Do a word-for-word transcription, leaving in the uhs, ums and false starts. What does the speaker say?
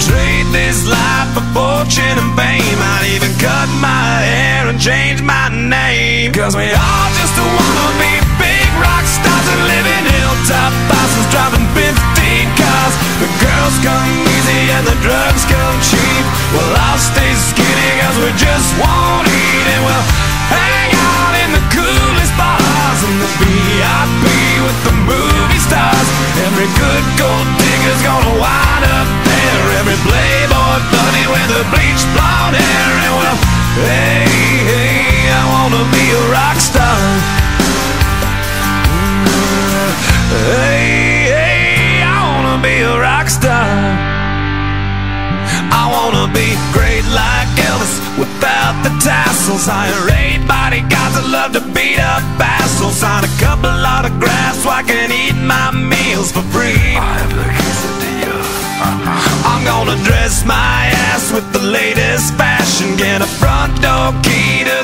trade this life for fortune and fame. I'd even cut my hair and change my name. Cause we all just wanna be big rock stars and live in hilltop houses driving fifteen cars. The girls come easy and the drugs come cheap. Well, I'll stay skinny cause we just won't eat. And we'll hang out in the coolest bars and the V I P with the movie stars. Every good gold digger's gonna wind up there. Every playboy bunny with the bleached blonde hair. And well, hey, hey, I wanna be a rock star. Hey, hey, I wanna be a rock star. I wanna be great like Elvis without the tassels. Hire eight bodyguards that love to beat up assholes. Sign a couple autographs so I can eat my meals for free. I have the quesadilla. I'm gonna dress my ass with the latest fashion. Get a front door key to